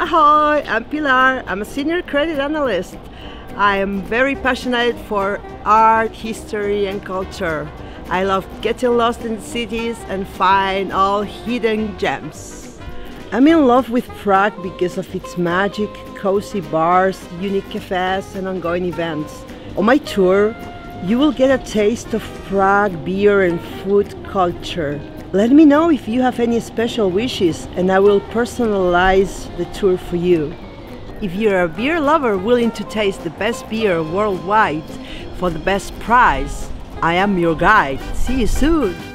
Ahoy, I'm Pilar. I'm a senior credit analyst. I am very passionate for art, history and culture. I love getting lost in cities and find all hidden gems. I'm in love with Prague because of its magic, cozy bars, unique cafes and ongoing events. On my tour, you will get a taste of Prague beer and food culture. Let me know if you have any special wishes and I will personalize the tour for you. If you're a beer lover willing to taste the best beer worldwide for the best price, I am your guide. See you soon!